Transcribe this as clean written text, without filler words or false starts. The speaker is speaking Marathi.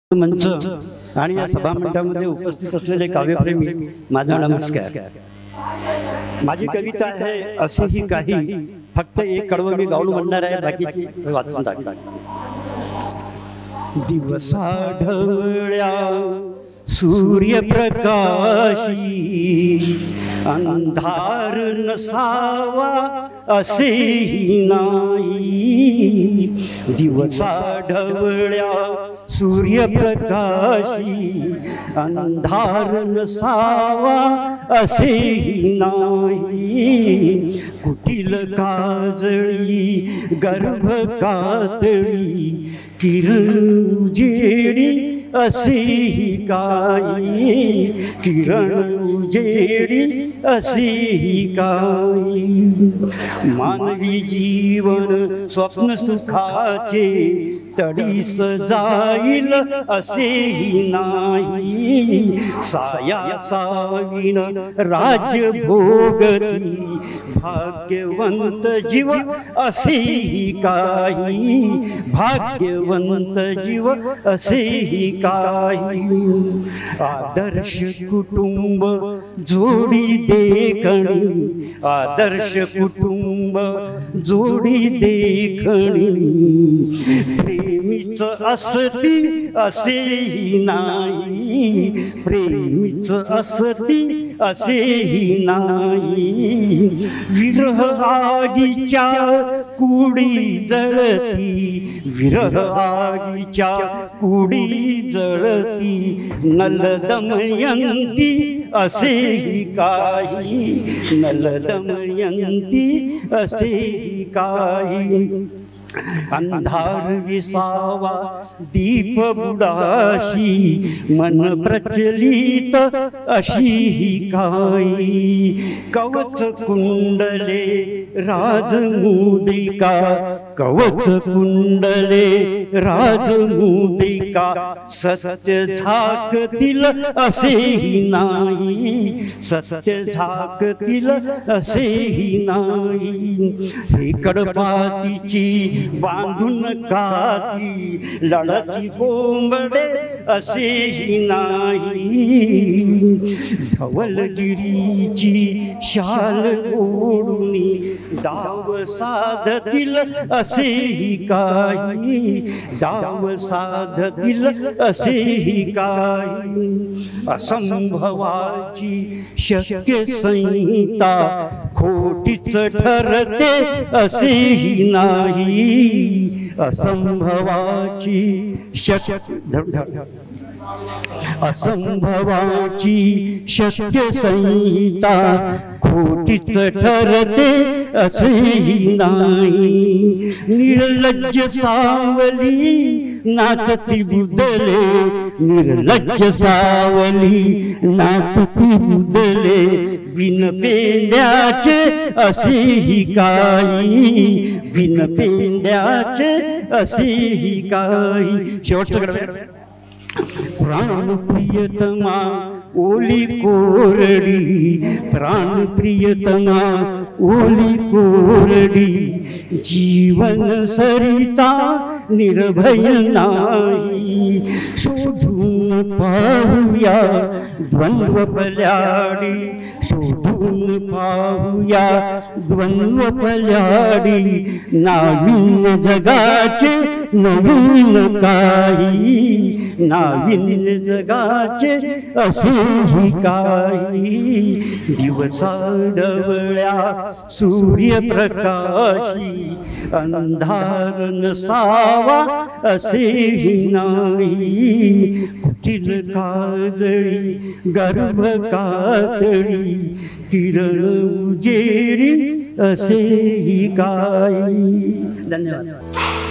मंच आणि या सभामंडपामध्ये उपस्थित असलेले काव्यप्रेमी, माझा नमस्कार। माझी कविता आहे असेही काही, फक्त एक कडवं मी गाऊन म्हणणार आहे, बाकीची वाचून टाकणार। दिवसा ढवळ्या सूर्यप्रकाशी अंधार नसावा असेही नाही। दिवसा ढवळ्या सूर्यप्रकाशी अंधार नसावा असेही नाही। कुटील काजळी गर्भ कातळी किरण उजेडी असेही काही, किरण उजेडी असेही काही। मानवी जीवन स्वप्न सुखाचे तडीस जाईल असेही नाही। साया सावीन राज्य भोगती भाग्यवंत जीव असेही काही, भाग्यवंत जीव असेही काही। आदर्श कुटुंब जोडी देखणी, आदर्श कुटुंब जोडी देखणी। प्रेमीच असती असेही नाही, प्रेमीच असती असेही नाही। विरह आगीच्या कुडी जळती, विरह आगीच्या कुडी जळती। नल दमयंती असेही काही, नल दमयंती असेही काही। अंधार विसावा दीप बुडाशी, मन प्रचलित अशीही काही। कवच कुंडले राजमुद्रिका, कवच कुंडले राजमुद्रिका। सत्य झाकतील असेही नाही, सत्य झाकतील असेही नाही। हे कडपातीची बांधून काती लढती कोंबडे असेही नाही। धवलगिरीची शाल ओढुनी डाव साधतील असेही काही, डाव साधतील असेही काही। असंभवाची शक्य संहिता खोटीच ठरते असेही नाही। असंभवाची असंभवाची शक्य संहिता खोटीच ठरते असेही नाही। निर्लज्ज सावली नाचती बुदले, निर्लज्ज सावली नाचती बुदले। बिन पेंड्याचे असेही काही, बिन पेंड्याचे असेही काही। शेवटचं प्राण प्रियतमा ओली कोरडी, प्राण प्रियतमा ओली कोरडी। जीवन सरिता निर्भय नाही, शोधून पाहूया द्वंद्व पल्याडी, शोधून पाहूया द्वंद्व पल्याडी। नाविन्य जगाचे नवीन काही, नाविन्य जगाचे असेही काही। दिवसा ढवळ्या सूर्यप्रकाशी अंधार नसावा असेही नाही। कुटील काजळी गर्भ कातळी किरण उजेडी असेही काही। धन्यवाद।